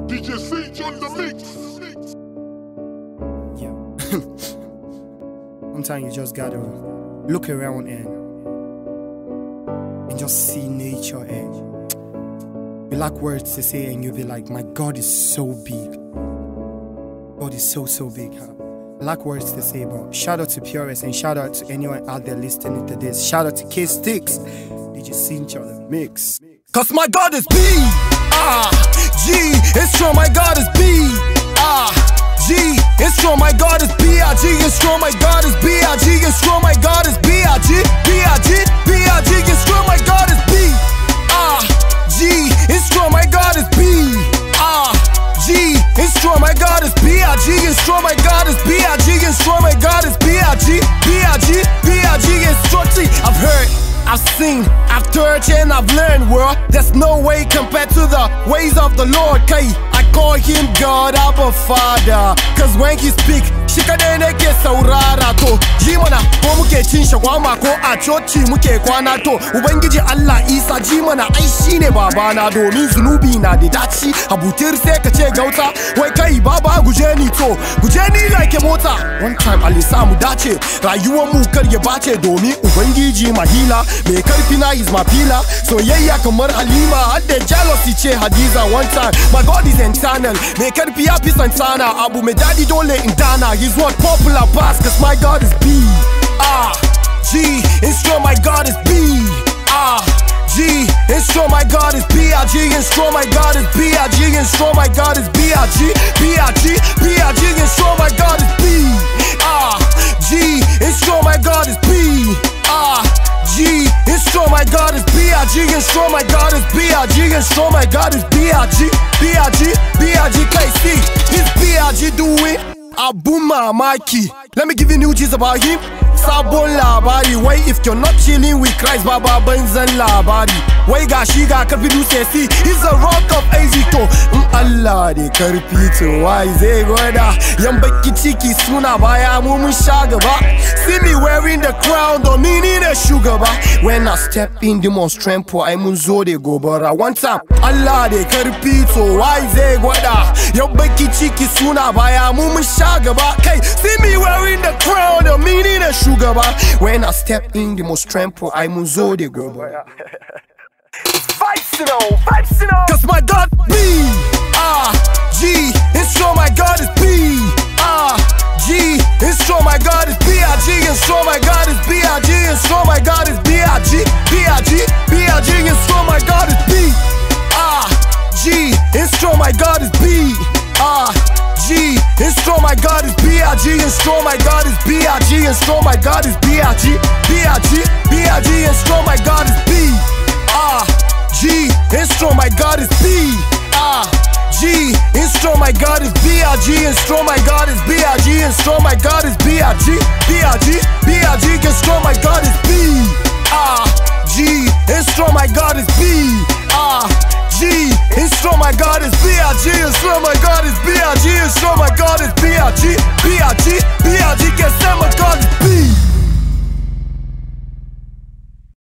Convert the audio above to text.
DJ Cinch on the mix. Yeah. Sometimes you just gotta look around and just see nature, and you lack words to say, and you'll be like, my God is so big. God is so big. Huh? Lack words to say, but shout out to Purist and shout out to anyone out there listening to this. Shout out to K-Sticks, DJ Cinch on the mix. Cause my God is big. G, it's true, my God is big. G, it's true, my God is B-I-G, it's true, my God is B-I-G, it's true, my God is B-I-G, B-I-G, B-I-G, it's true, my God is B. G, it's true, my God is B. G, it's true, my God is B-I-G, it's true, my God is B-I-G, it's true, my God is B-I-G, B-I-G, B-I-G, it's true. I've heard, I've seen, I've touched and I've learned, world. There's no way compared to the ways of the Lord. I call him God, Abba Father. Cause when he speak, shi kadai nake saurara to. Ji mana ko muke cin shawama ko a coci muke kwana to. Ubangiji Allah Isa ji mana ai shine babana, domin zunubi na da daci. Abutir sai ka ce gauta, wai kai baba guje ni to. Guje ni like mota. One time Allah sa mu dace, rayuwar mu kar ya bace, domin Ubangiji mahila. Me karfi na is my pillar. Soyayya kamar Halima, hadda jealousy ce Hadiza. One time, my God is internal. Me karfi ya fi santana, abu me dadi dole in dana. He's what popular pass, cause my God is B. G, it's true, my God is B. G, it's true, my God is B-I-G, it's true, my God is B-I-G, it's true, my God is B-I-G, B-I-G, B-I-G, it's true, my God is B. G, it's true, my God is B. G, it's true, my God is B-I-G, it's true, my God is B-I-G, it's true, my God is B-I-G, B-I-G, B-I-G, KC. He's B-I-G doing Abu Mamaki. Let me give you new news about him. Sabon labari, wai if you're not chilling with Christ, baba banzan labari. Wai gashi ga karfi dutse si, he's a rock of Ezito. Allah de karfi to wai zai gwada. Yan baki ciki suna baya mu mun sha gaba. See me wearing the crown, domin ni ne shugaba. When I step in the most trempo, ai mun zo de gobara. One time, Allah de karfi to wai zai gwada. Yan baki ciki suna baya mu mun sha gaba. Kai, see me wearing the crown, domin ni ne shugaba. When I step in the most trample, I munzo de go. Vybz, cause my God B. G, it's true, my God is B. G, it's true, my God is B-I-G, it's true, my God is B-I-G, it's true, my God is B-I-G, B-I-G, B-I-G, it's true, my God is B. G, it's true, my God is B. G, it's true, my God is B-I-G, it's true, my God is B-I-G, it's true, my God is B-I-G, B-I-G, B-I-G, it's true, my God is B. G, it's true, my God is B. G, it's true, my God is B-I-G, it's true, my God is B-I-G, it's true, my God is B-I-G, B-I-G, B-I-G, it's true, my God is B. G, it's true, my God is B. G, it's true, my God is B-I-G, it's true, my God is B-I-G, it's true, my God is B-I-G, B-I-G, B-I-G, guess that my God is B.